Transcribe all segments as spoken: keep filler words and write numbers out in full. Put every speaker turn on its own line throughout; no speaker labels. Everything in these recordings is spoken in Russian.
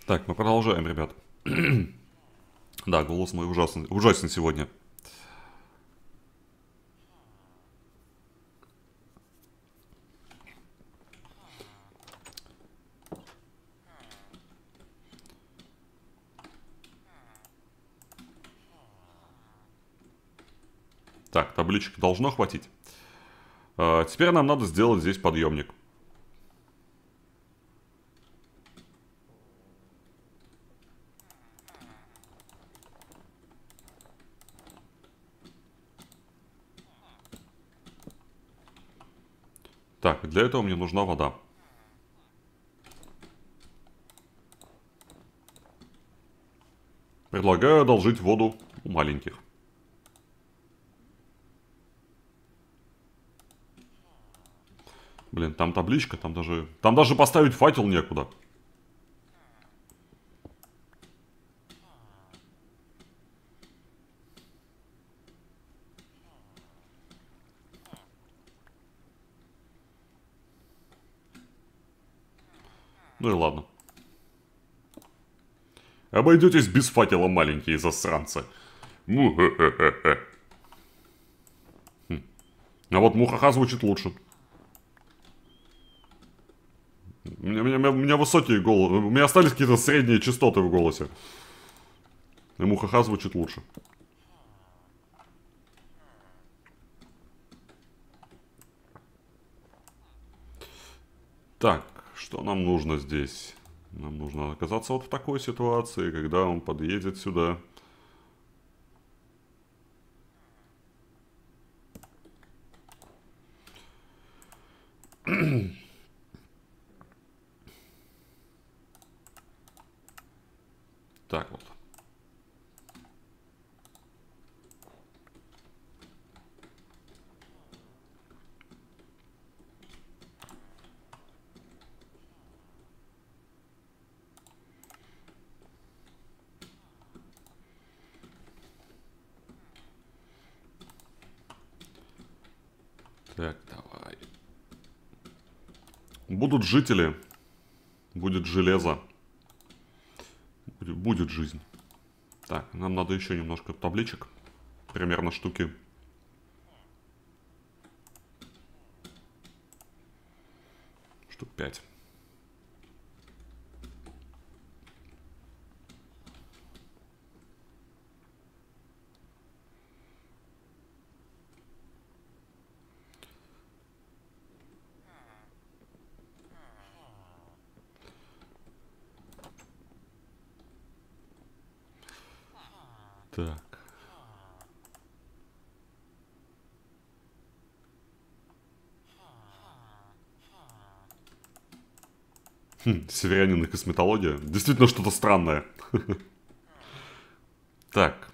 Так, мы продолжаем, ребят. Да, голос мой ужасный, ужасен сегодня. Так, табличек должно хватить. А, теперь нам надо сделать здесь подъемник. Так, для этого мне нужна вода. Предлагаю одолжить воду у маленьких. Блин, там табличка, там даже... Там даже поставить факел некуда. Ну и ладно. Обойдетесь без факела, маленькие засранцы. Му-хе-хе-хе-хе. Хм. А вот мухаха звучит лучше. У меня, у меня, у меня высокие голосы. У меня остались какие-то средние частоты в голосе. И мухаха звучит лучше. Так, что нам нужно здесь? Нам нужно оказаться вот в такой ситуации, когда он подъедет сюда. Так вот. Так, давай. Будут жители. Будет железо. Будет, будет жизнь. Так, нам надо еще немножко табличек. Примерно штуки. Штук пять. Так. Хм, северянин и косметология. Действительно что-то странное. Так.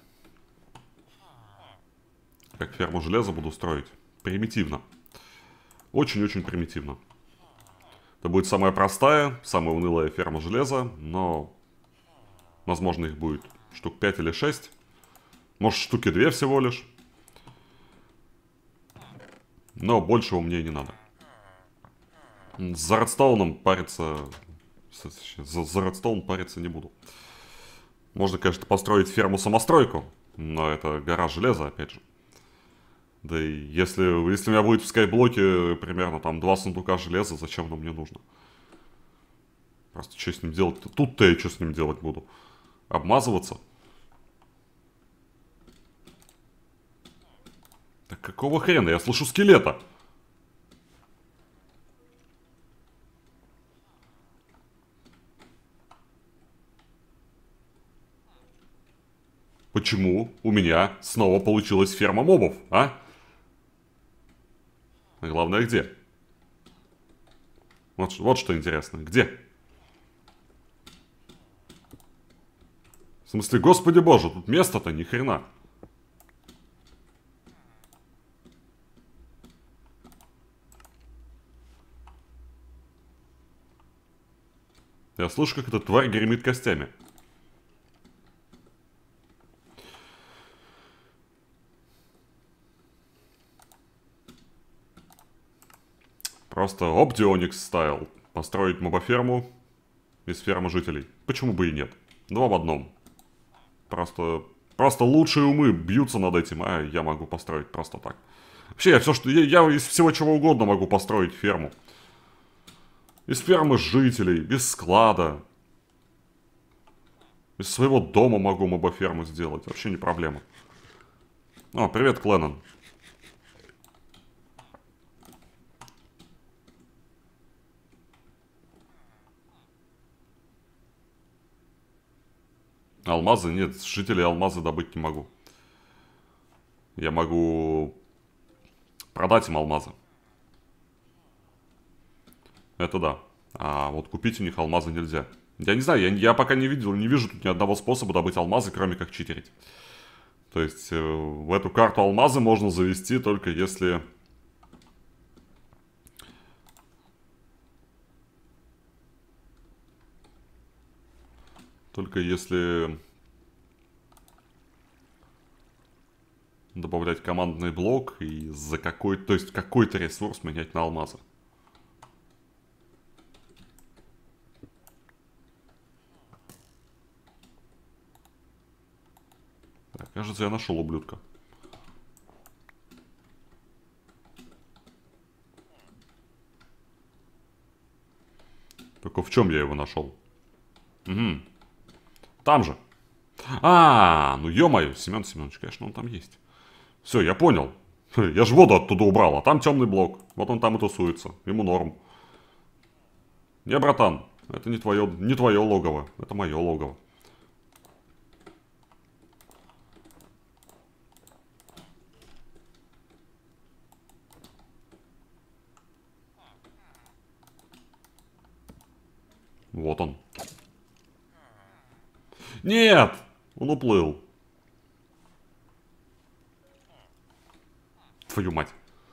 Как ферму железа буду строить? Примитивно. Очень-очень примитивно. Это будет самая простая, самая унылая ферма железа, но... Возможно, их будет штук пять или шесть. Может, штуки две всего лишь. Но большего мне и не надо. За Редстоуном париться... За, за Редстоун париться не буду. Можно, конечно, построить ферму-самостройку, но это гора железа, опять же. Да и если, если у меня будет в скайблоке примерно там два сундука железа, зачем оно мне нужно? Просто что с ним делать? Тут-то я что с ним делать буду? Обмазываться? Так какого хрена? Я слышу скелета. Почему у меня снова получилась ферма мобов, а? А главное, где? Вот, вот что интересно. Где? В смысле, господи боже, тут места-то ни хрена. Я слышу, как эта тварь гремит костями. Просто Optionix стайл. Построить мобоферму. из фермы жителей. Почему бы и нет? Два в одном. Просто, просто лучшие умы бьются над этим, а я могу построить просто так. Вообще, я все, что... Я, я из всего чего угодно могу построить ферму. Из фермы жителей, без склада. Из своего дома могу мобоферму сделать. Вообще не проблема. О, привет, Кленнон. Алмазы? Нет, с жителей алмазы добыть не могу. Я могу продать им алмазы. Это да. А вот купить у них алмазы нельзя. Я не знаю, я, я пока не видел, не вижу тут ни одного способа добыть алмазы, кроме как читерить. То есть э, в эту карту алмазы можно завести только если... Только если... добавлять командный блок и за какой-то... То есть какой-то ресурс менять на алмазы. Так, кажется, я нашел ублюдка. Только в чем я его нашел? Угу. Там же. А, ну ё-моё, Семен Семенович, конечно, он там есть. Все, я понял. Я же воду оттуда убрал, а там темный блок. Вот он там и тусуется. Ему норм. Не, братан, это не твое, не твое логово. Это мое логово. Вот он. Нет! Он уплыл. Твою мать.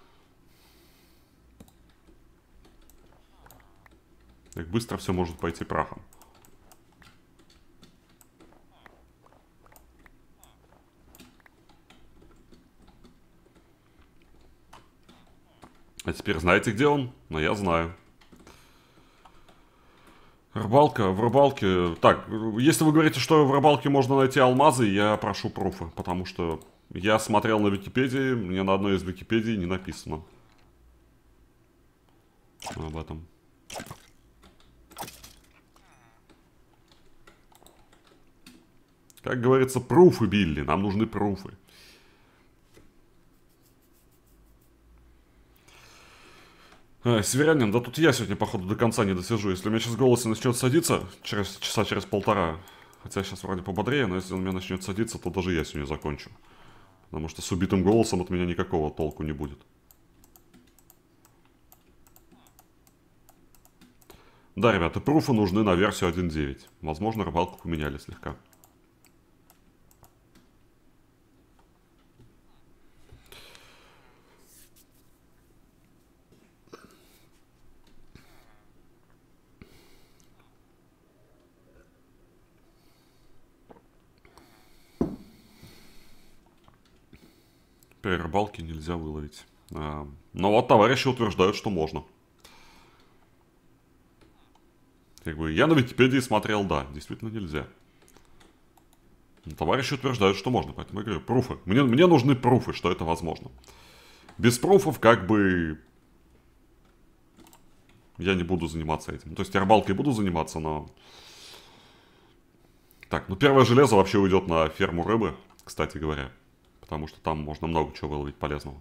Как быстро все может пойти прахом. А теперь знаете, где он? Но я знаю. Рыбалка, в рыбалке... Так, если вы говорите, что в рыбалке можно найти алмазы, я прошу пруфы, потому что я смотрел на Википедии, мне на одной из Википедий не написано об этом. Как говорится, пруфы, Билли, нам нужны пруфы. А, северянин, да тут я сегодня, походу, до конца не досижу. Если у меня сейчас голос начнет садиться, через, часа через полтора, хотя сейчас вроде пободрее, но если он у меня начнет садиться, то даже я сегодня закончу. Потому что с убитым голосом от меня никакого толку не будет. Да, ребята, пруфы нужны на версию один точка девять. Возможно, рыбалку поменяли слегка. При рыбалке нельзя выловить. А, но вот товарищи утверждают, что можно. Как бы я на Википедии смотрел, да, действительно нельзя. Но товарищи утверждают, что можно, поэтому я говорю, пруфы. Мне, мне нужны пруфы, что это возможно. Без пруфов как бы я не буду заниматься этим. То есть я рыбалкой буду заниматься, но... Так, ну первое железо вообще уйдет на ферму рыбы, кстати говоря. Потому что там можно много чего выловить полезного.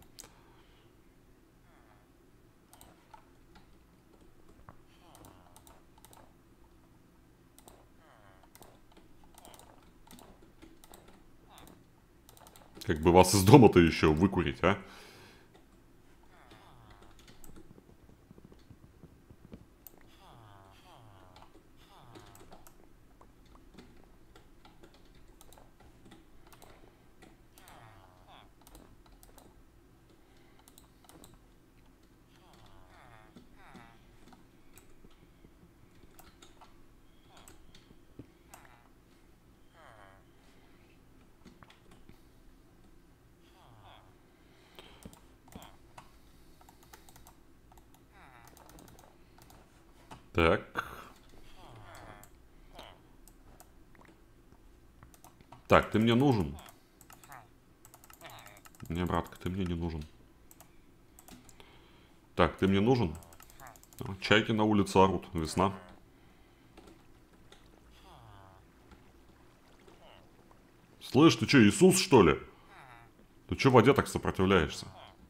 Как бы вас из дома-то еще выкурить, а? Так. Так, ты мне нужен? Не, братка, ты мне не нужен. Так, ты мне нужен? Чайки на улице орут. Весна. Слышь, ты что, Иисус, что ли? Ты что в воде так сопротивляешься?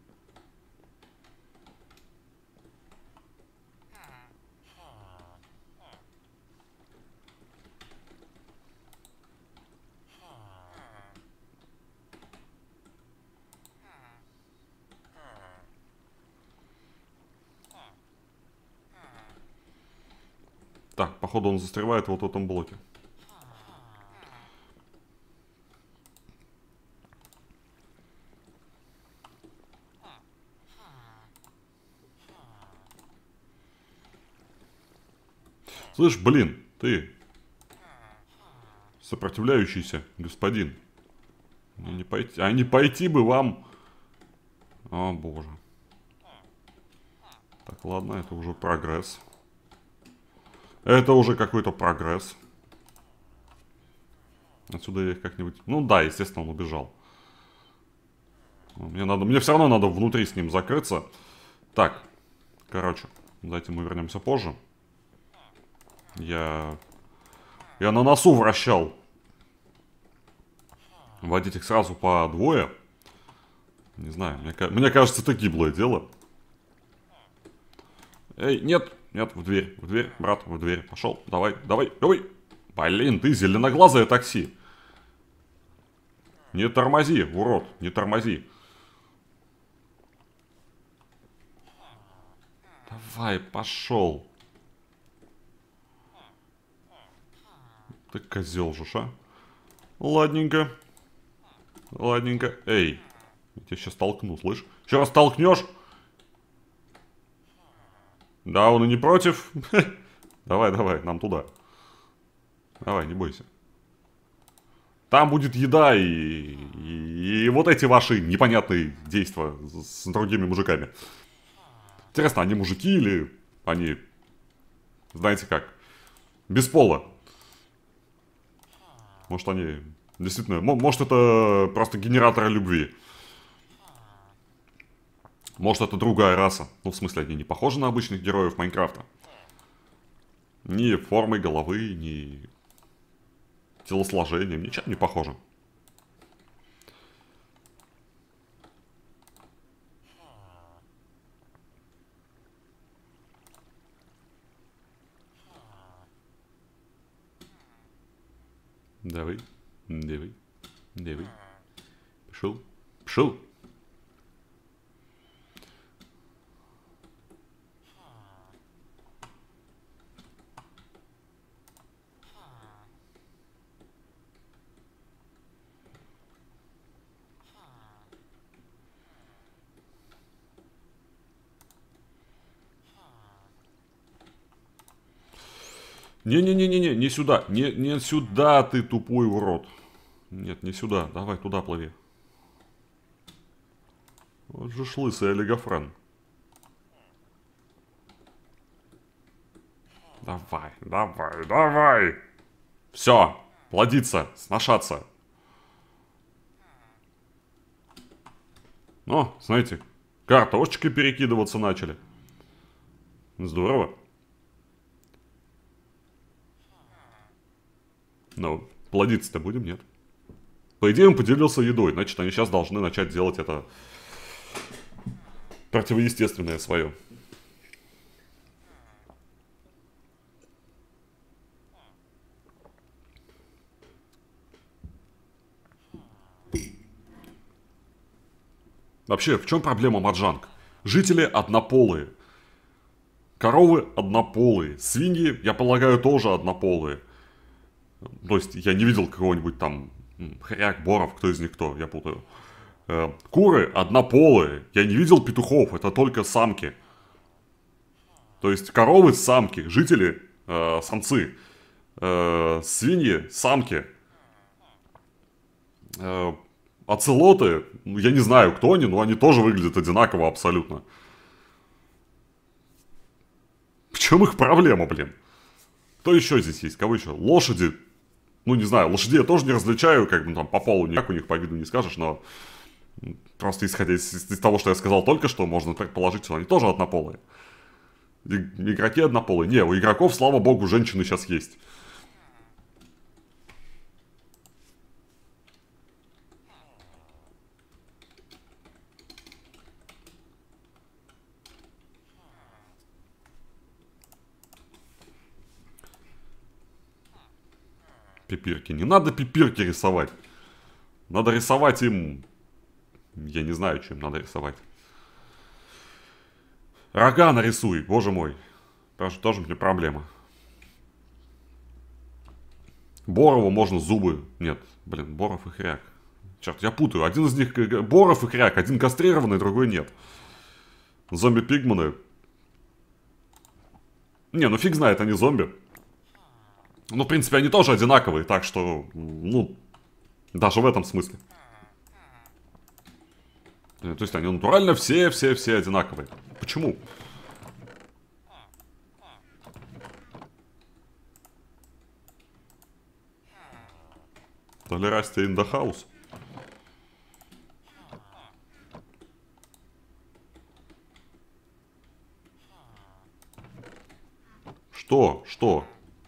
Так, походу он застревает вот в этом блоке. Слышь, блин, ты сопротивляющийся господин. Не пойти, а не пойти бы вам. О, боже. Так, ладно, это уже прогресс. Это уже какой-то прогресс. Отсюда я их как-нибудь... Ну да, естественно, он убежал. Мне надо... Мне все равно надо внутри с ним закрыться. Так, короче, за этим мы вернемся позже. Я... Я на носу вращал. Водить их сразу по двое. Не знаю, мне, мне кажется, это гиблое дело. Эй, нет, нет, в дверь, в дверь, брат, в дверь. Пошел, давай, давай, давай. Блин, ты зеленоглазое такси. Не тормози, урод, не тормози. Давай, пошел. Ты козел же, а? Ладненько. Ладненько. Эй, я тебя сейчас толкну, слышь? Еще раз толкнешь? Да, он и не против. Давай, давай, нам туда. Давай, не бойся. Там будет еда и, и, и вот эти ваши непонятные действия с другими мужиками. Интересно, они мужики или они, знаете как, без пола? Может, они действительно... Может, это просто генераторы любви. Может, это другая раса. Ну, в смысле, они не похожи на обычных героев Майнкрафта. Ни формой головы, ни телосложением, ничем не похожи. Давай, давай, давай. Пошел, пошел. Не-не-не-не-не, не сюда, не, не сюда, ты тупой урод. Нет, не сюда, давай туда плыви. Вот же ж лысый олигофрен. Давай, давай, давай. Все, плодиться, сношаться. О, знаете, картошечкой перекидываться начали. Здорово. Но плодиться-то будем, нет? По идее, он поделился едой, значит, они сейчас должны начать делать это противоестественное свое. Вообще, в чем проблема маджанг? Жители однополые. Коровы однополые. Свиньи, я полагаю, тоже однополые. То есть, я не видел какого-нибудь там хряк, боров, кто из них кто, я путаю. Э, куры однополые. Я не видел петухов, это только самки. То есть, коровы самки, жители э, самцы. Э, свиньи самки. Э, оцелоты, ну, я не знаю, кто они, но они тоже выглядят одинаково абсолютно. В чем их проблема, блин? Кто еще здесь есть? Кого еще? Лошади Ну, не знаю, лошадей я тоже не различаю, как бы там по полу никак у них по виду не скажешь, но просто исходя из, из того, что я сказал только что, можно предположить, что они тоже однополые. И, игроки однополые. Не, у игроков, слава богу, женщины сейчас есть. Пипирки. Не надо пипирки рисовать. Надо рисовать им... Я не знаю, чем надо рисовать. Рога нарисуй, боже мой. Тоже, тоже мне проблема. Борову можно зубы... Нет, блин, Боров и Хряк. Черт, я путаю. Один из них Боров и Хряк. Один кастрированный, другой нет. Зомби-пигманы. Не, ну фиг знает, они зомби. Ну, в принципе, они тоже одинаковые, так что... Ну, даже в этом смысле. То есть они натурально все-все-все одинаковые. Почему? Толерасти in the house. Что? Что?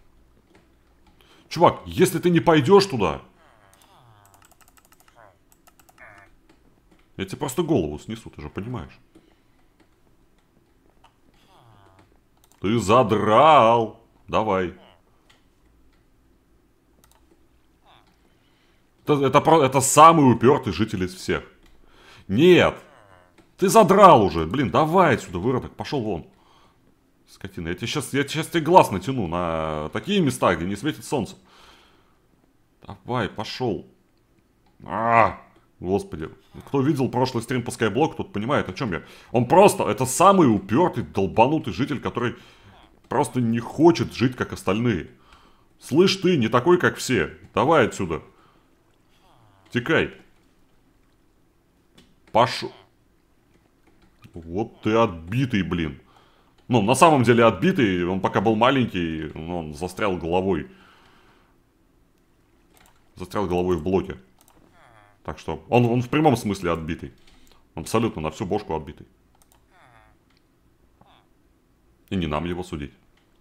Чувак, если ты не пойдешь туда... Я тебе просто голову снесу, ты же понимаешь. Ты задрал. Давай. Это, это, это самый упертый житель из всех. Нет. Ты задрал уже. Блин, давай отсюда, выродок. Пошел вон. Скотина. Я тебе сейчас, я сейчас тебе глаз натяну на такие места, где не светит солнце. Давай, пошел. А, господи. Кто видел прошлый стрим по Skyblock, тот понимает, о чем я. Он просто, это самый упертый, долбанутый житель, который просто не хочет жить, как остальные. Слышь ты, не такой, как все. Давай отсюда. Текай. Пошел. Вот ты отбитый, блин. Ну, на самом деле отбитый, он пока был маленький, он застрял головой. Застрял головой в блоке. Так что, он, он в прямом смысле отбитый. Абсолютно на всю бошку отбитый. И не нам его судить.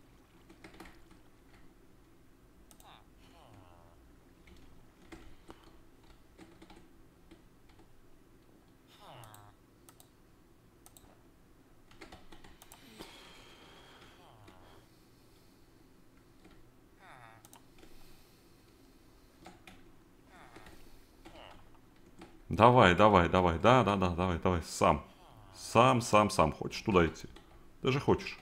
Давай, давай, давай, да, да, да, давай, давай, сам. Сам, сам, сам. Хочешь туда идти? Ты же хочешь.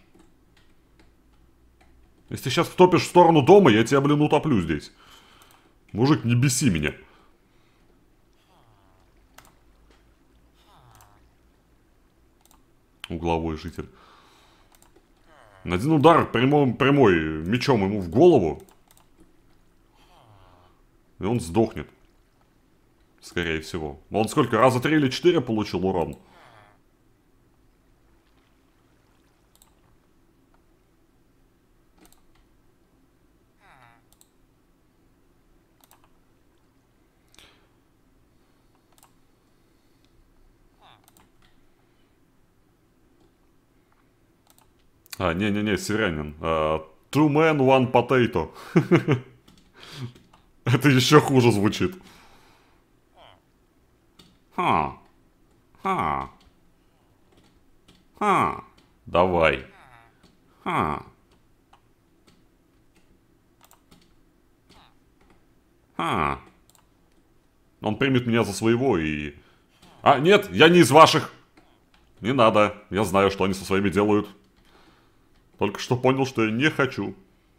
Если ты сейчас втопишь в сторону дома, я тебя, блин, утоплю здесь. Мужик, не беси меня. Угловой житель. Один удар прямой, прямой мечом ему в голову. И он сдохнет. Скорее всего. Он сколько? Раза три или четыре получил урон? А, не-не-не, северянин. Uh, two men, one potato. Это еще хуже звучит. Ха. Ха. Ха. Давай. Ха. Ха. Он примет меня за своего и... А, нет, я не из ваших. Не надо. Я знаю, что они со своими делают. Только что понял, что я не хочу.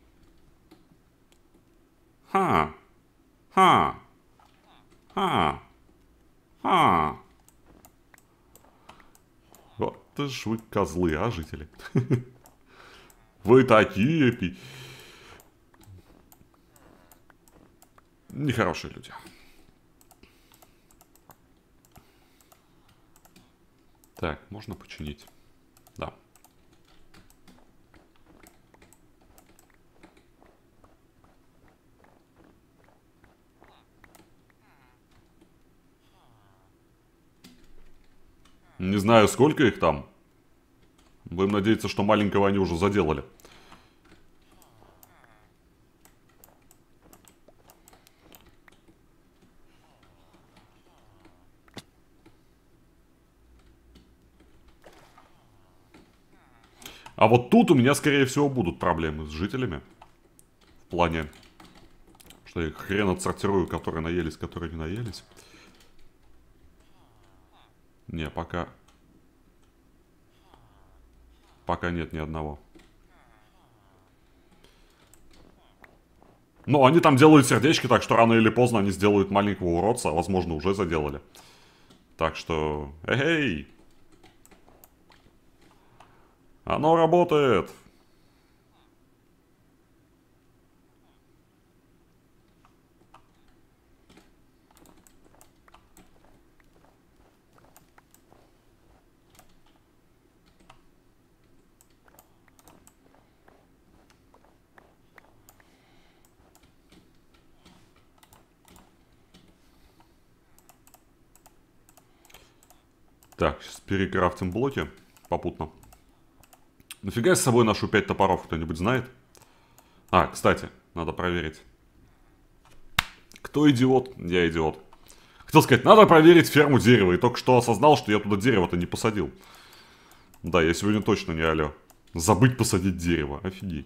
Ха. Ха. Ха. Ха. Вот ж вы козлы, а, жители? Вы такие... пи- Нехорошие люди. Так, можно починить. Да. Не знаю, сколько их там. Будем надеяться, что маленького они уже заделали. А вот тут у меня, скорее всего, будут проблемы с жителями. В плане, что я их хрен отсортирую, которые наелись, которые не наелись. Не, пока... Пока нет ни одного. Но они там делают сердечки, так что рано или поздно они сделают маленького уродца. А возможно, уже заделали. Так что... Эй! Оно работает! Так, сейчас перекрафтим блоки попутно. Нафига я с собой ношу пять топоров, кто-нибудь знает? А, кстати, надо проверить. Кто идиот? Я идиот. Хотел сказать, надо проверить ферму дерева. И только что осознал, что я туда дерево-то не посадил. Да, я сегодня точно не алё. Забыть посадить дерево. Офигеть.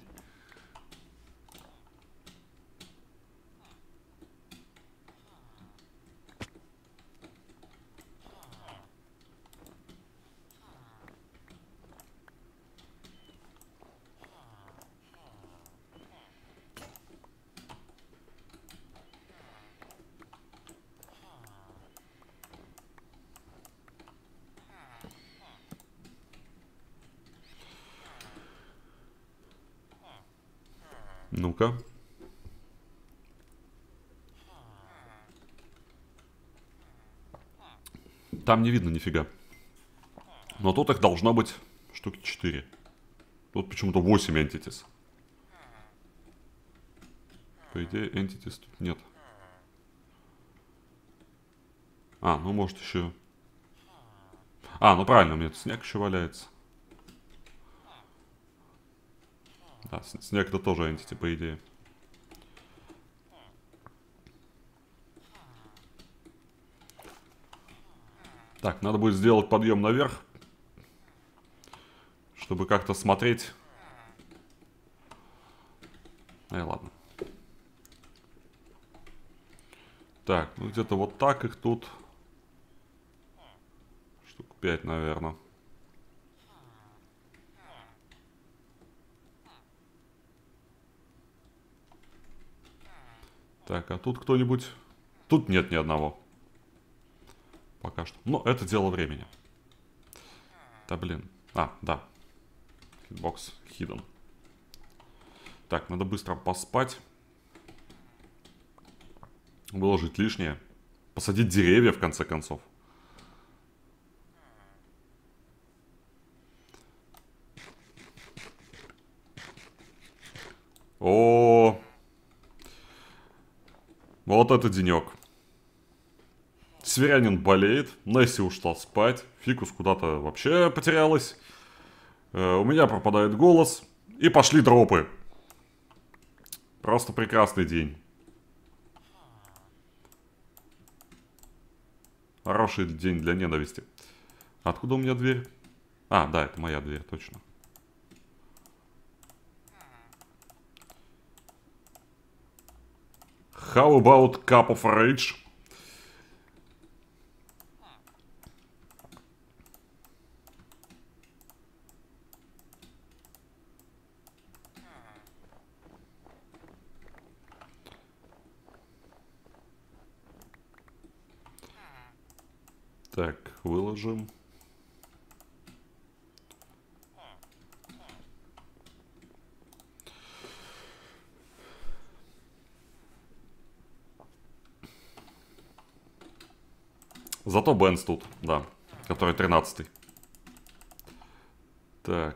Ну-ка. Там не видно нифига. Но тут их должно быть штуки четыре. Тут почему-то восемь entities. По идее, entities тут нет. А, ну может еще... А, ну правильно, у меня тут снег еще валяется. Да, снег-то тоже entity, по идее. Так, надо будет сделать подъем наверх. Чтобы как-то смотреть. Ай, ладно. Так, ну где-то вот так их тут. Штук пять, наверное. Так, а тут кто-нибудь? Тут нет ни одного. Пока что. Но это дело времени. Да блин. А, да. Hitbox hidden. Так, надо быстро поспать. Выложить лишнее. Посадить деревья, в конце концов. О, вот это денек. Северянин болеет, Несси ушла спать, Фикус куда-то вообще потерялась. Э, у меня пропадает голос. И пошли дропы. Просто прекрасный день. Хороший день для ненависти. Откуда у меня дверь? А, да, это моя дверь, точно. How about cup of rage? Так, выложим. Зато Бенс тут, да, который тринадцатый. Так.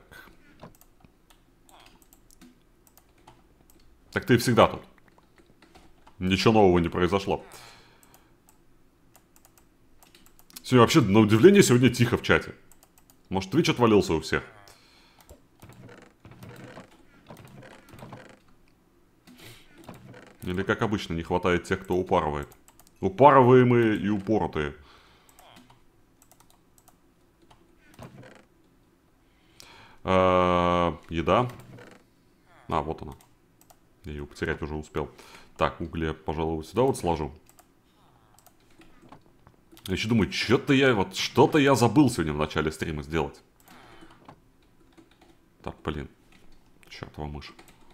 Так ты всегда тут. Ничего нового не произошло. Сегодня вообще, на удивление, сегодня тихо в чате. Может, Twitch отвалился у всех? Или, как обычно, не хватает тех, кто упарывает. Упарываемые и упоротые. А, еда. А, вот она. Я ее потерять уже успел. Так, угли я, пожалуй, вот сюда вот сложу. Я еще думаю, что-то я, вот, что-то я забыл сегодня в начале стрима сделать. Так, блин. Чертова мышь.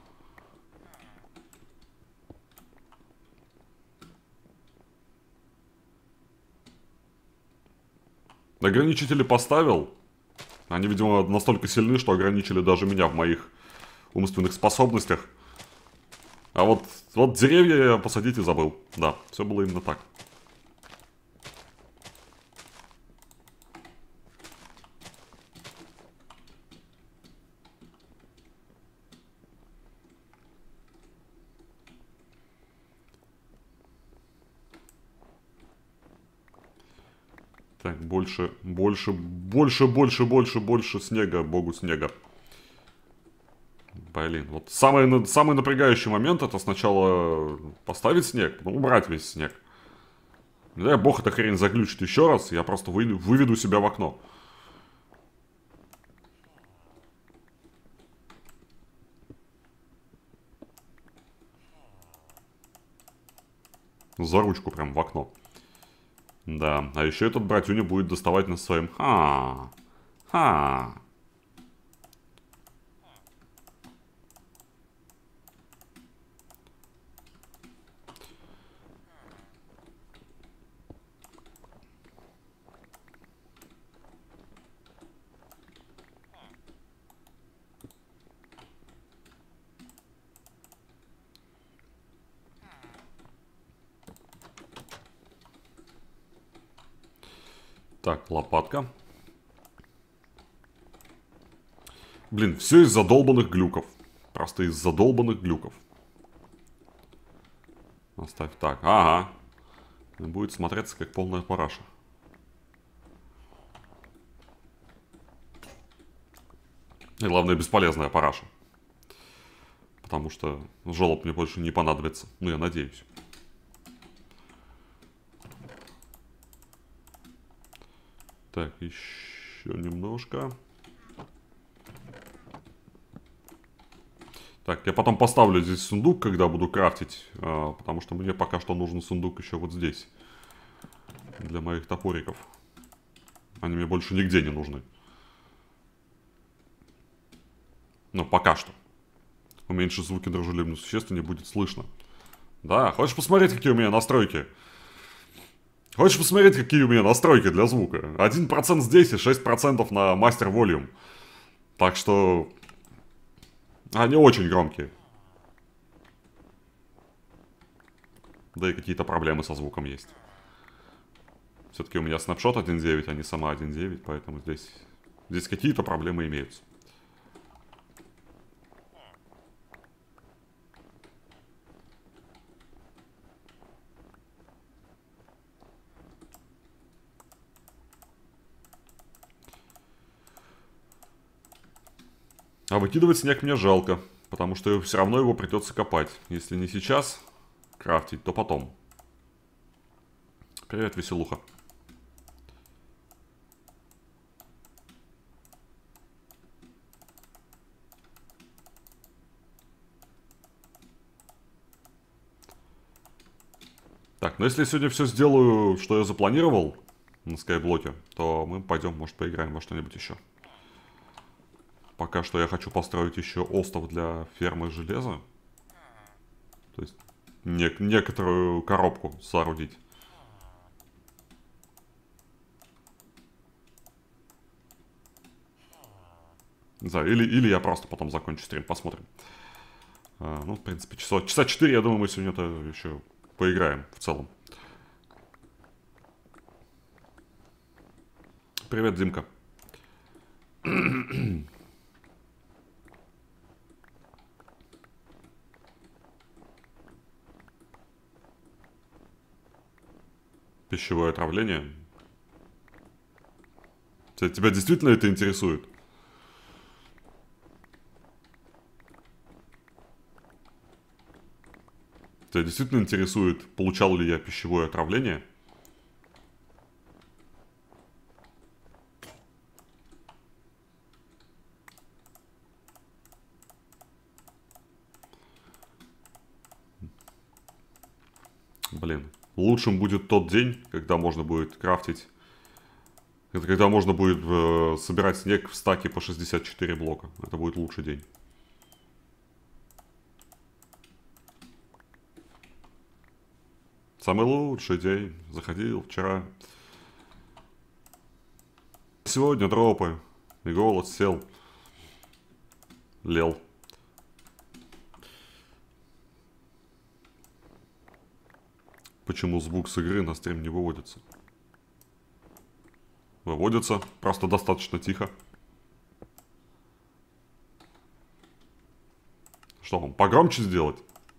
Ограничители поставил. Они, видимо, настолько сильны, что ограничили даже меня в моих умственных способностях. А вот, вот деревья я посадить и забыл. Да, все было именно так. Так, больше, больше, больше, больше, больше, больше снега, богу снега. Блин, вот самый, самый напрягающий момент — это сначала поставить снег, потом убрать весь снег. Не дай бог эта хрень заглючит еще раз, я просто вы, выведу себя в окно. За ручку прям в окно. Да, а еще этот братюня будет доставать нас своим ха ха. Так, лопатка. Блин, все из-за долбанных глюков. Просто из-за долбанных глюков. Оставь так. Ага. Будет смотреться как полная параша. И главное, бесполезная параша. Потому что жолоб мне больше не понадобится. Ну, я надеюсь. Так, еще немножко. Так, я потом поставлю здесь сундук, когда буду крафтить. Потому что мне пока что нужен сундук еще вот здесь. Для моих топориков. Они мне больше нигде не нужны. Но пока что. Уменьшить звуки дружелюбных существ не будет слышно. Да, хочешь посмотреть, какие у меня настройки? Хочешь посмотреть, какие у меня настройки для звука? один процент здесь и шесть процентов на мастер волюм. Так что... Они очень громкие. Да и какие-то проблемы со звуком есть. Все-таки у меня снапшот один девять, а не сама один девять, поэтому здесь... Здесь какие-то проблемы имеются. А выкидывать снег мне жалко, потому что все равно его придется копать. Если не сейчас крафтить, то потом. Привет, веселуха. Так, ну если я сегодня все сделаю, что я запланировал на скайблоке, то мы пойдем, может, поиграем во что-нибудь еще. Пока что я хочу построить еще остров для фермы железа. То есть не некоторую коробку соорудить. Не знаю, или, или я просто потом закончу стрим, посмотрим. А, ну, в принципе, часа, часа четыре, я думаю, мы сегодня-то еще поиграем в целом. Привет, Димка. Пищевое отравление. Тебя, тебя действительно это интересует? Тебя действительно интересует, получал ли я пищевое отравление? Блин. Лучшим будет тот день, когда можно будет крафтить... Это когда можно будет э, собирать снег в стаке по шестьдесят четыре блока. Это будет лучший день. Самый лучший день. Заходил вчера. Сегодня дропы. И голод сел. Лел. Почему звук с игры на стрим не выводится? Выводится. Просто достаточно тихо. Что вам, погромче сделать?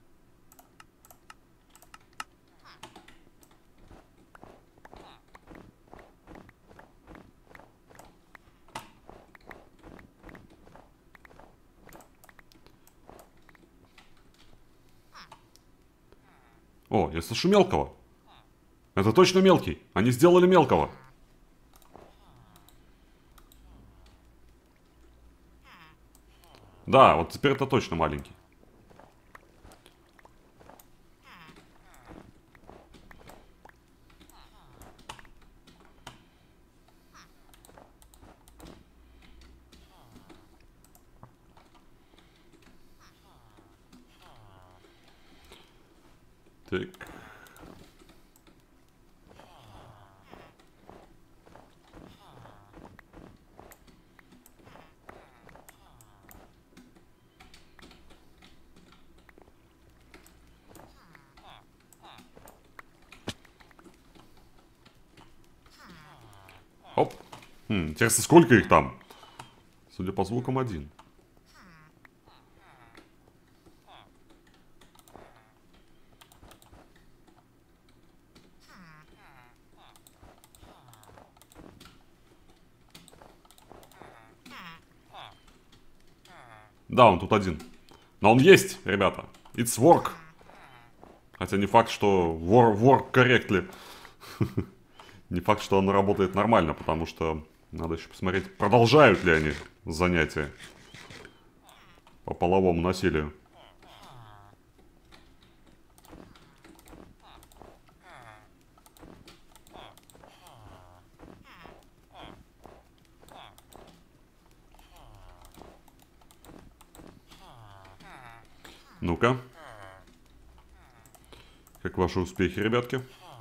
О, я слышу мелкого. Это точно мелкий. Они сделали мелкого. Да, вот теперь это точно маленький. Так. Оп. Хм, интересно, сколько их там? Судя по звукам, один. Да, он тут один. Но он есть, ребята. It's work. Хотя не факт, что work, work correctly. Не факт, что он работает нормально, потому что надо еще посмотреть, продолжают ли они занятия по половому насилию. Ну-ка. Как ваши успехи, ребятки?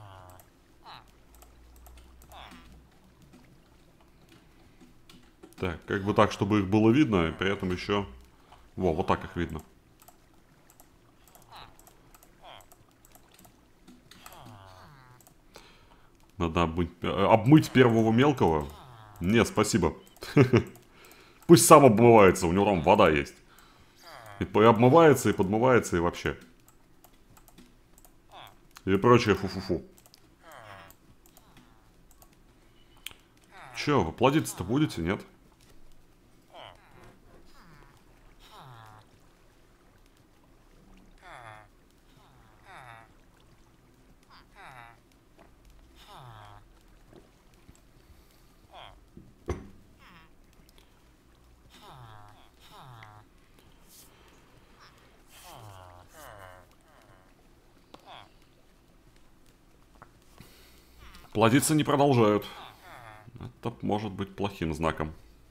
Так, как бы так, чтобы их было видно, и при этом еще... Во, вот так их видно. Надо обмыть, обмыть первого мелкого. Нет, спасибо. Пусть сам обмывается, у него там вода есть. И обмывается, и подмывается, и вообще. И прочее фу-фу-фу. Че, вы плодиться-то будете, нет? Плодиться не продолжают. Это может быть плохим знаком.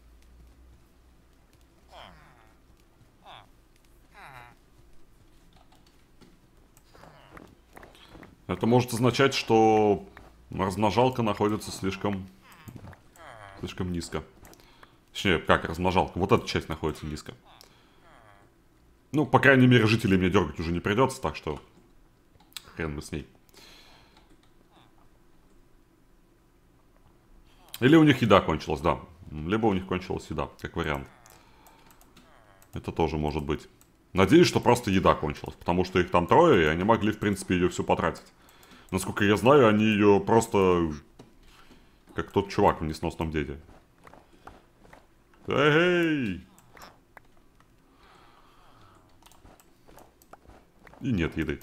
Это может означать, что размножалка находится слишком... Слишком низко. Точнее, как размножалка? Вот эта часть находится низко. Ну, по крайней мере, жителей мне дергать уже не придется, так что... Хрен бы с ней. Или у них еда кончилась, да. Либо у них кончилась еда, как вариант. Это тоже может быть. Надеюсь, что просто еда кончилась, потому что их там трое, и они могли, в принципе, ее всю потратить. Насколько я знаю, они ее просто... Как тот чувак в «Несносном деде». Эй! И нет еды.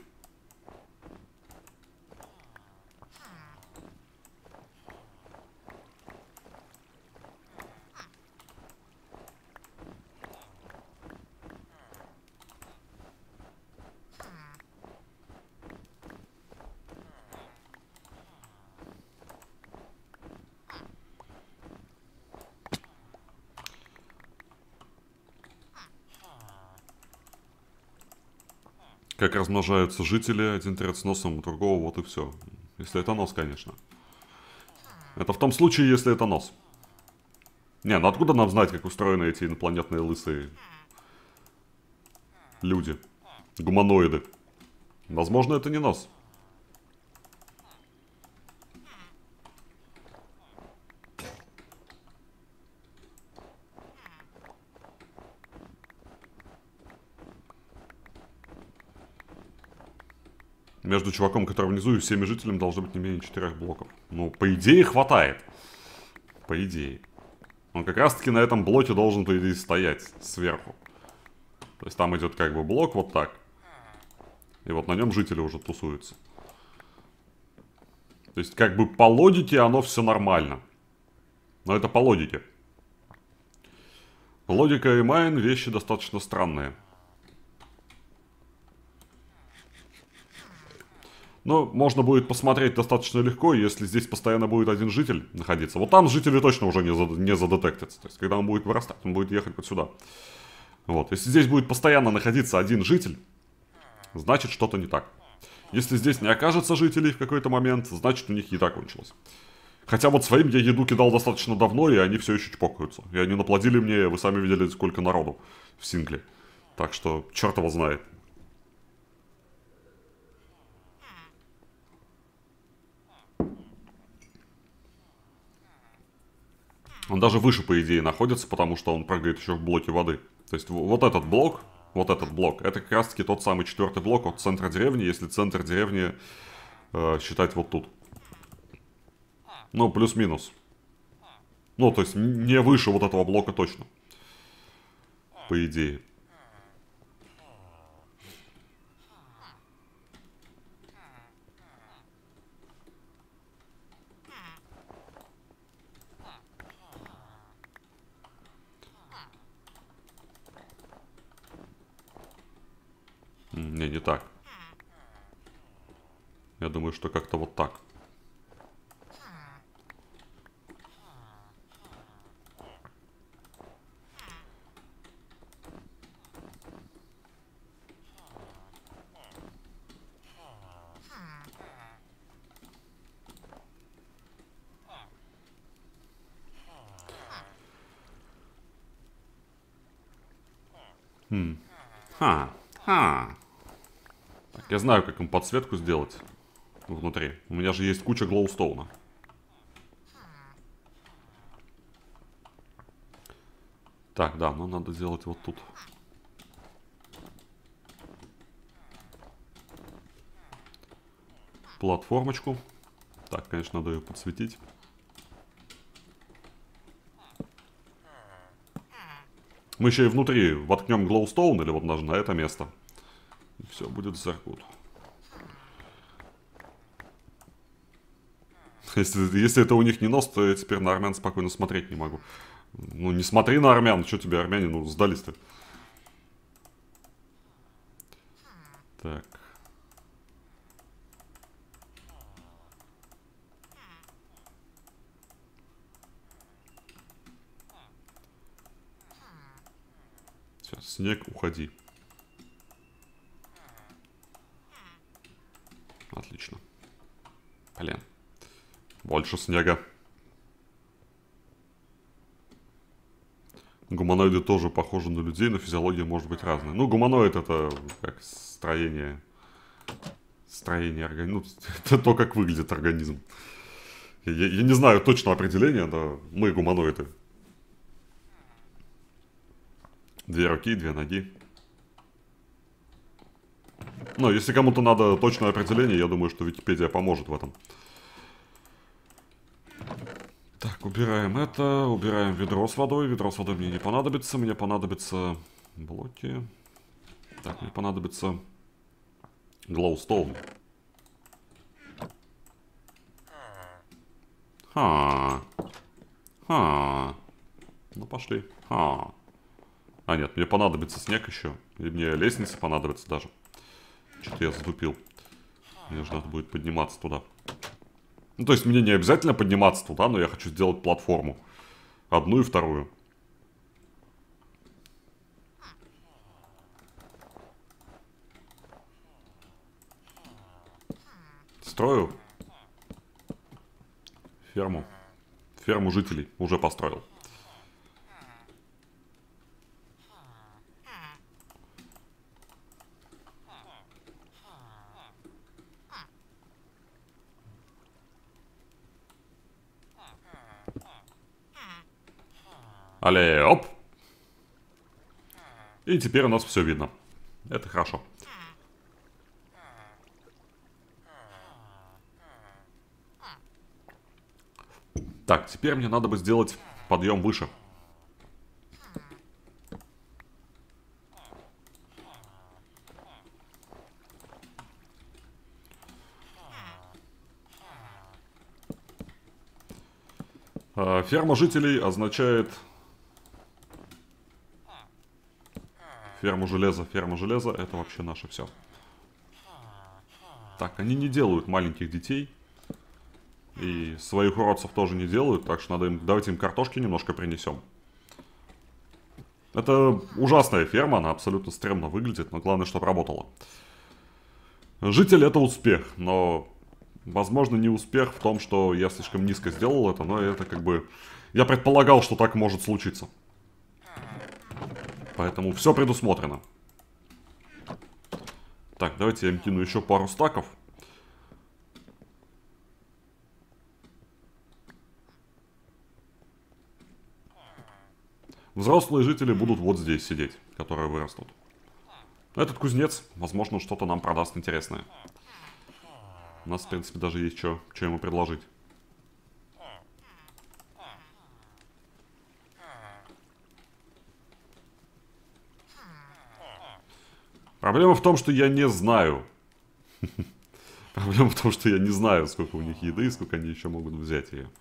Как размножаются жители, один трет с носом у другого, вот и все. Если это нос, конечно. Это в том случае, если это нос. Не, ну откуда нам знать, как устроены эти инопланетные лысые люди? Гуманоиды. Возможно, это не нос. Между чуваком, который внизу, и всеми жителями должно быть не менее четырех блоков. Ну, по идее, хватает. По идее. Он как раз-таки на этом блоке должен, по идее, стоять сверху. То есть там идет как бы блок вот так. И вот на нем жители уже тусуются. То есть как бы по логике оно все нормально. Но это по логике. Логика и майн вещи достаточно странные. Но можно будет посмотреть достаточно легко, если здесь постоянно будет один житель находиться. Вот там жители точно уже не, зад, не задетектятся. То есть, когда он будет вырастать, он будет ехать вот сюда. Вот. Если здесь будет постоянно находиться один житель, значит что-то не так. Если здесь не окажется жителей в какой-то момент, значит у них еда кончилась. Хотя вот своим я еду кидал достаточно давно, и они все еще чпокаются. И они наплодили мне, вы сами видели, сколько народу в сингле. Так что, черт его знает. Он даже выше, по идее, находится, потому что он прыгает еще в блоке воды. То есть вот этот блок, вот этот блок, это как раз-таки тот самый четвертый блок от центра деревни, если центр деревни э, считать вот тут. Ну, плюс-минус. Ну, то есть не выше вот этого блока точно. По идее. Не, не так. Я думаю, что как-то вот так. Хм. Ха. Ха. Так, я знаю, как им подсветку сделать внутри. У меня же есть куча глоустоуна. Так, да, но надо сделать вот тут. Платформочку. Так, конечно, надо ее подсветить. Мы еще и внутри воткнем глоустоун или вот даже на это место. И все, будет Зергут. Если, если это у них не нос, то я теперь на армян спокойно смотреть не могу. Ну, не смотри на армян, что тебе армяне, ну, сдались-то. Так. Сейчас, снег, уходи. Отлично. Блин. Больше снега. Гуманоиды тоже похожи на людей, но физиология может быть разной. Ну, гуманоид это как строение... Строение организма. Ну, это то, как выглядит организм. Я, я не знаю точного определения, но мы гуманоиды. Две руки, две ноги. Ну, если кому-то надо точное определение, я думаю, что Википедия поможет в этом. Так, убираем это, убираем ведро с водой. Ведро с водой мне не понадобится. Мне понадобятся блоки. Так, мне понадобится глоустоун. Ха. Ха. Ну, пошли. Ха. А, нет, мне понадобится снег еще. И мне лестница понадобится даже. Что-то я затупил. Мне же надо будет подниматься туда. Ну, то есть мне не обязательно подниматься туда, но я хочу сделать платформу. Одну и вторую. Строю ферму. Ферму жителей уже построил. Але, оп! И теперь у нас все видно. Это хорошо. Так, теперь мне надо бы сделать подъем выше. Ферма жителей означает... Ферма железа, ферма железа, это вообще наше все. Так, они не делают маленьких детей. И своих уродцев тоже не делают, так что надо им... Давайте им картошки немножко принесем. Это ужасная ферма, она абсолютно стрёмно выглядит, но главное, чтобы работала. Житель — это успех, но... Возможно, не успех в том, что я слишком низко сделал это, но это как бы... Я предполагал, что так может случиться. Поэтому все предусмотрено. Так, давайте я им кину еще пару стаков. Взрослые жители будут вот здесь сидеть, которые вырастут. Этот кузнец, возможно, что-то нам продаст интересное. У нас, в принципе, даже есть что, что ему предложить. Проблема в том, что я не знаю. Проблема в том, что я не знаю, сколько у них еды и сколько они еще могут взять ее.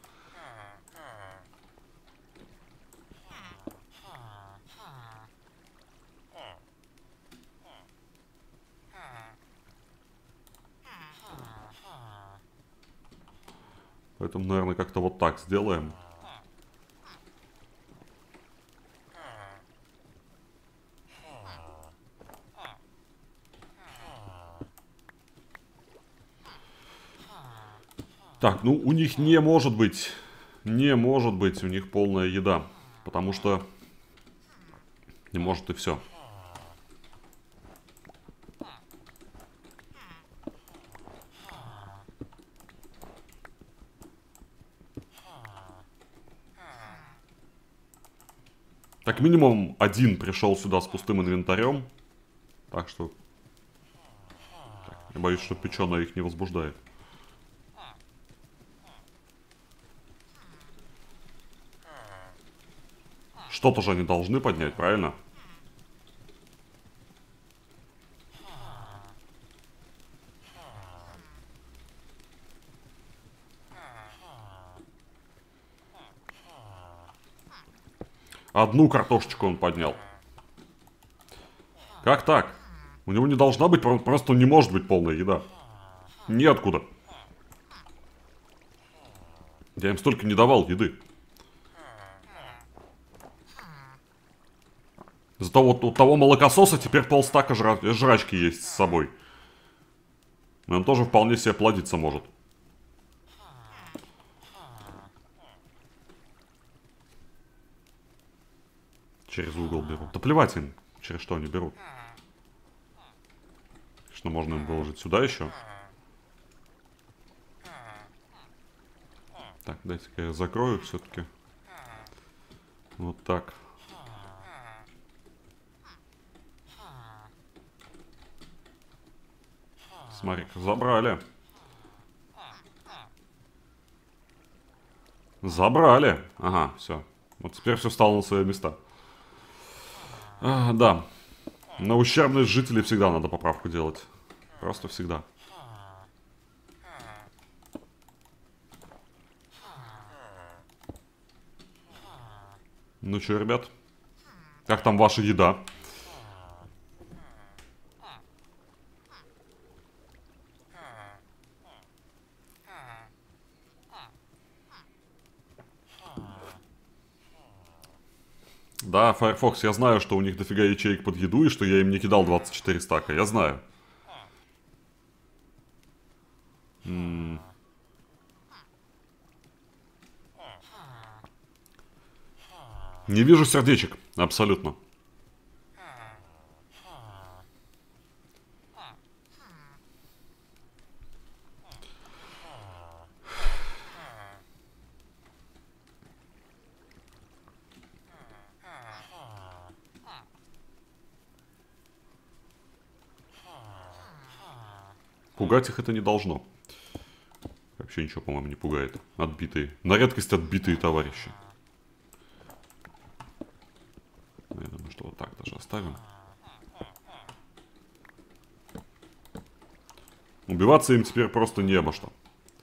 Поэтому, наверное, как-то вот так сделаем. Так, ну у них не может быть, не может быть у них полная еда, потому что не может и все. Как минимум один пришел сюда с пустым инвентарем, так что так, я боюсь, что печеное их не возбуждает. Что-то же они должны поднять, правильно? Одну картошечку он поднял. Как так? У него не должна быть, просто не может быть полная еда. Ниоткуда. Я им столько не давал еды. Зато вот у того молокососа теперь полстака жра... жрачки есть с собой. И он тоже вполне себе плодиться может. Через угол берут. Да плевать им, через что они берут. Конечно, можно им выложить сюда еще. Так, дайте-ка я закрою все-таки. Вот так. Смотри-ка, забрали. Забрали. Ага, все. Вот теперь все стало на свои места. А, да. На ущербность жителей всегда надо поправку делать. Просто всегда. Ну что, ребят? Как там ваша еда? Да, Firefox, я знаю, что у них дофига ячеек под еду, и что я им не кидал двадцать четыре стака. Я знаю. М-м. Не вижу сердечек. Абсолютно. Пугать их это не должно. Вообще ничего, по-моему, не пугает. Отбитые. На редкость отбитые товарищи. Я думаю, что вот так даже оставим. Убиваться им теперь просто не обо что.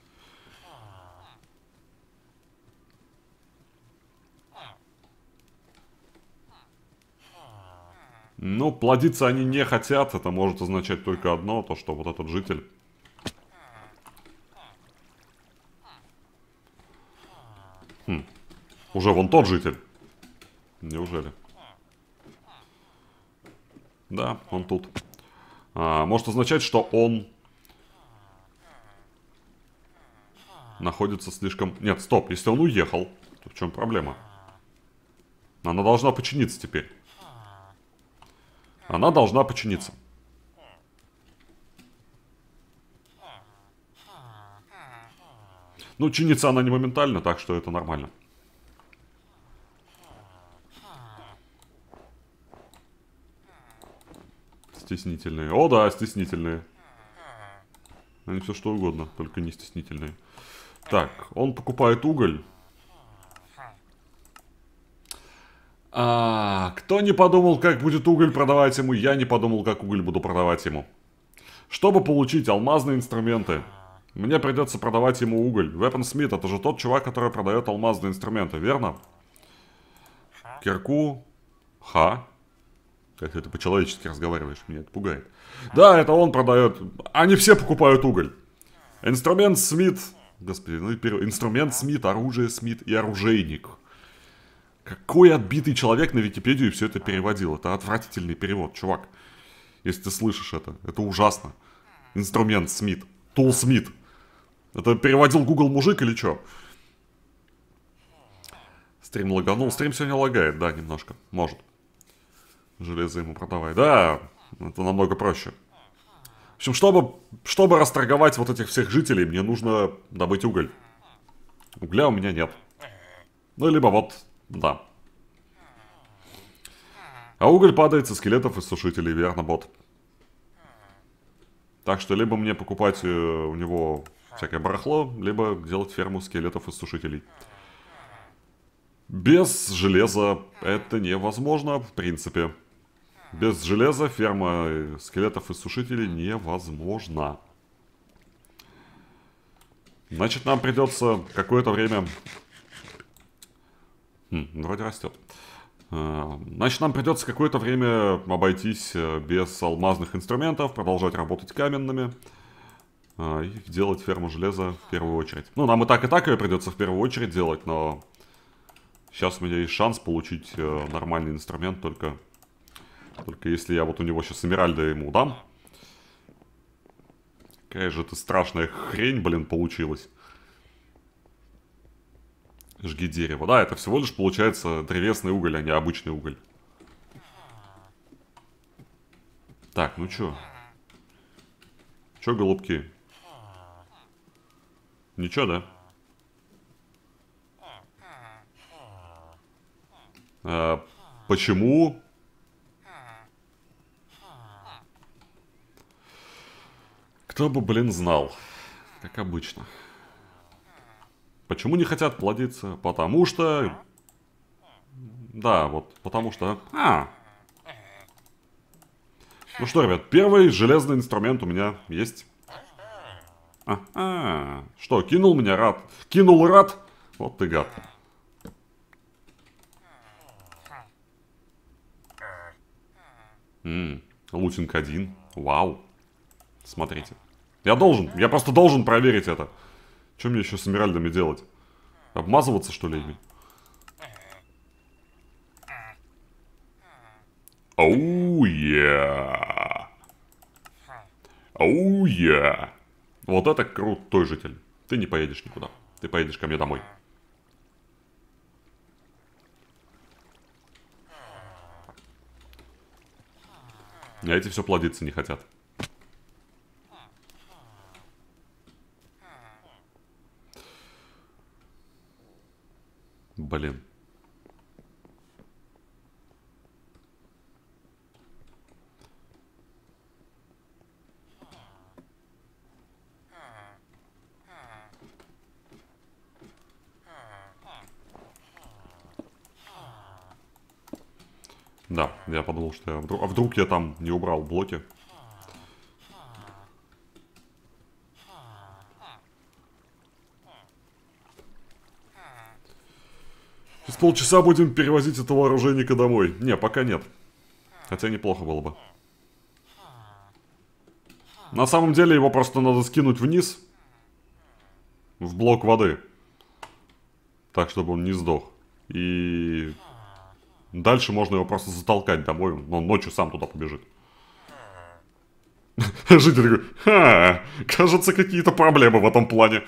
Ну, плодиться они не хотят. Это может означать только одно. То, что вот этот житель... Хм. Уже вон тот житель. Неужели? Да, он тут. А, может означать, что он... находится слишком... Нет, стоп. Если он уехал, то в чем проблема? Она должна починиться теперь. Она должна починиться. Ну, чинится она не моментально, так что это нормально. Стеснительные. О, да, стеснительные. Они все что угодно, только не стеснительные. Так, он покупает уголь. А, кто не подумал, как будет уголь продавать ему, я не подумал, как уголь буду продавать ему. Чтобы получить алмазные инструменты, мне придется продавать ему уголь. Weaponsmith, это же тот чувак, который продает алмазные инструменты, верно? Кирку. Ха. Как ты по-человечески разговариваешь, меня это пугает. Да, это он продает. Они все покупают уголь. Инструмент Смит. Господи, ну и перевод. Инструмент Смит, оружие Смит и оружейник. Какой отбитый человек на Википедию все это переводил. Это отвратительный перевод, чувак. Если ты слышишь это. Это ужасно. Инструмент Смит. Тул Смит. Это переводил Google мужик или что? Стрим лаганул. Стрим сегодня лагает, да, немножко. Может. Железо ему продавай. Да, это намного проще. В общем, чтобы, чтобы расторговать вот этих всех жителей, мне нужно добыть уголь. Угля у меня нет. Ну, либо вот, да. А уголь падает со скелетов и сушителей, верно, бот. Так что либо мне покупать э, у него всякое барахло, либо делать ферму скелетов и сушителей. Без железа это невозможно, в принципе. Без железа ферма скелетов и сушителей невозможна. Значит, нам придется какое-то время... Хм, вроде растет. Значит, нам придется какое-то время обойтись без алмазных инструментов, продолжать работать каменными и делать ферму железа в первую очередь. Ну, нам и так, и так ее придется в первую очередь делать, но сейчас у меня есть шанс получить нормальный инструмент только... Только если я вот у него сейчас эмеральда ему дам. Какая же это страшная хрень, блин, получилась. Жги дерево. Да, это всего лишь получается древесный уголь, а не обычный уголь. Так, ну чё? Чё, голубки? Ничего, да? А, почему... Кто бы, блин, знал. Как обычно. Почему не хотят плодиться? Потому что... Да, вот, потому что... А. Ну что, ребят, первый железный инструмент у меня есть. А-а. Что, кинул меня рад? Кинул рад? Вот ты гад. Ммм, лутинг один. Вау. Смотрите. Я должен, я просто должен проверить это. Что мне еще с эмеральдами делать? Обмазываться, что ли, ими? Оу, я. Оу, я. Вот это крутой житель. Ты не поедешь никуда. Ты поедешь ко мне домой. А эти все плодиться не хотят. Блин. Да, я подумал, что я вдруг... А вдруг я там не убрал блоки? Через полчаса будем перевозить этого оружейника домой. Не, пока нет. Хотя неплохо было бы. На самом деле его просто надо скинуть вниз. В блок воды. Так, чтобы он не сдох. И... Дальше можно его просто затолкать домой. Он ночью сам туда побежит. Житель такой: ха, кажется, какие-то проблемы в этом плане.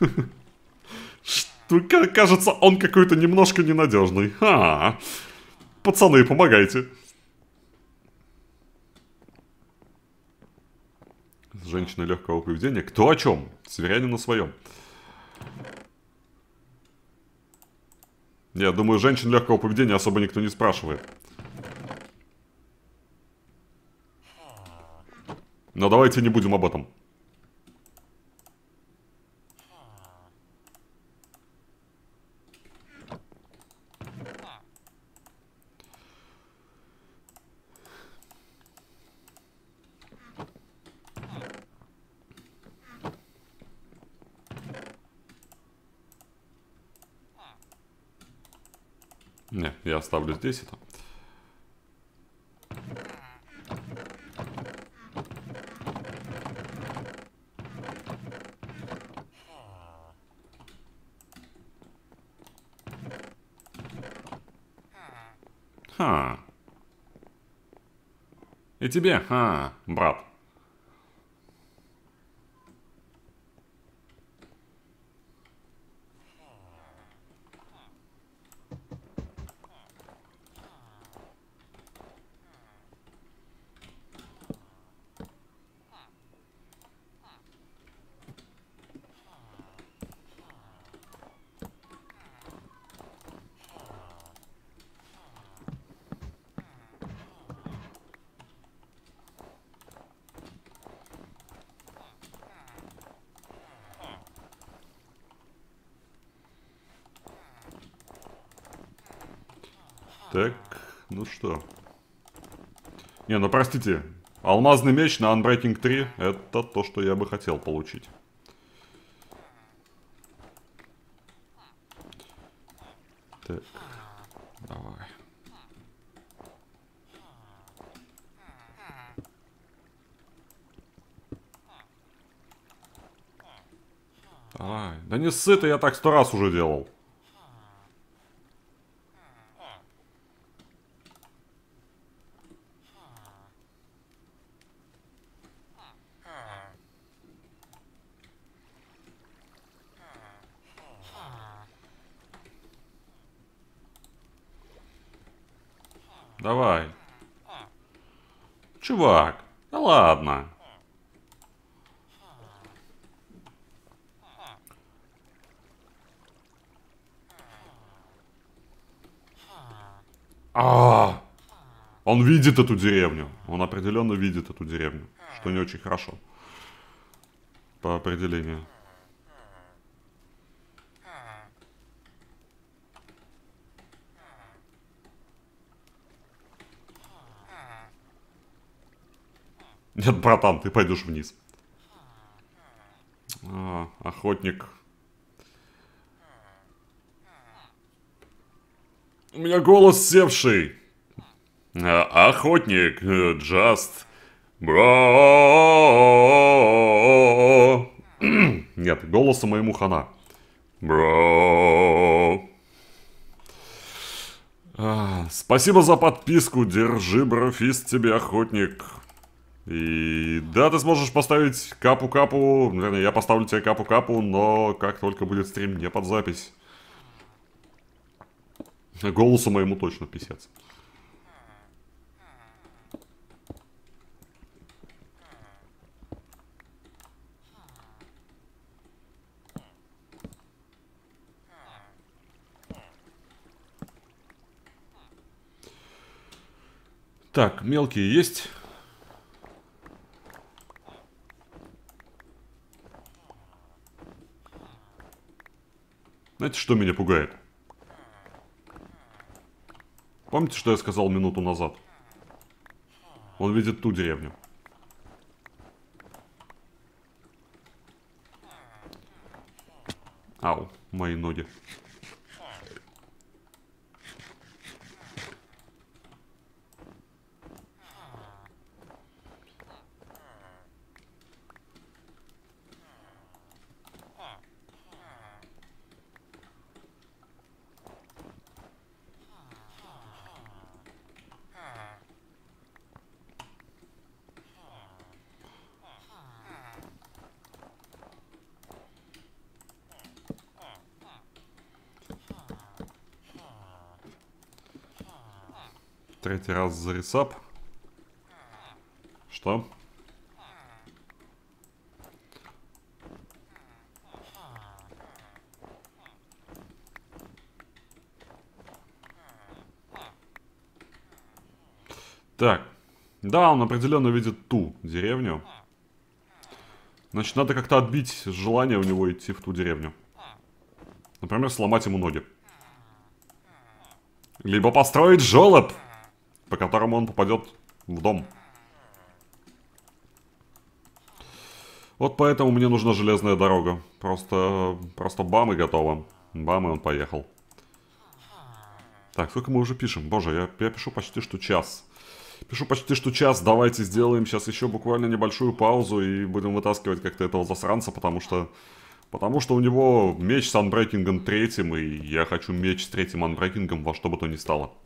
Кажется, он какой-то немножко ненадежный. Ха. Пацаны, помогайте. Женщина легкого поведения. Кто о чем? Северянин на своем. Я думаю, женщин легкого поведения особо никто не спрашивает. Но давайте не будем об этом. Не, я оставлю здесь это. Ха. И тебе, ха, брат. Так, ну что. Не, ну простите. Алмазный меч на Unbreaking три — это то, что я бы хотел получить. Так, давай. Давай. Да не ссы ты, я так сто раз уже делал. Давай. Чувак, да ладно. А, он видит эту деревню. Он определенно видит эту деревню. Что не очень хорошо. По определению. Нет, братан, ты пойдешь вниз. А, охотник. У меня голос севший. А, охотник, just bro. Нет, голоса моему хана. Бро. А, спасибо за подписку. Держи, брофист, тебе, охотник. И да, ты сможешь поставить капу-капу. Наверное, я поставлю тебе капу-капу, но как только будет стрим, не под запись. Голосу моему точно писец. Так, мелкие есть? Знаете, что меня пугает? Помните, что я сказал минуту назад? Он видит ту деревню. Ау, мои ноги. Третий раз за ресап. Что? Так. Да, он определенно видит ту деревню. Значит, надо как-то отбить желание у него идти в ту деревню. Например, сломать ему ноги. Либо построить жёлоб, по которому он попадет в дом. Вот поэтому мне нужна железная дорога. Просто, просто бам и готово. Бам, и он поехал. Так, сколько мы уже пишем? Боже, я, я пишу почти что час. Пишу почти что час. Давайте сделаем сейчас еще буквально небольшую паузу и будем вытаскивать как-то этого засранца, потому что... Потому что у него меч с анбрейкингом третьим, и я хочу меч с третьим анбрейкингом во что бы то ни стало.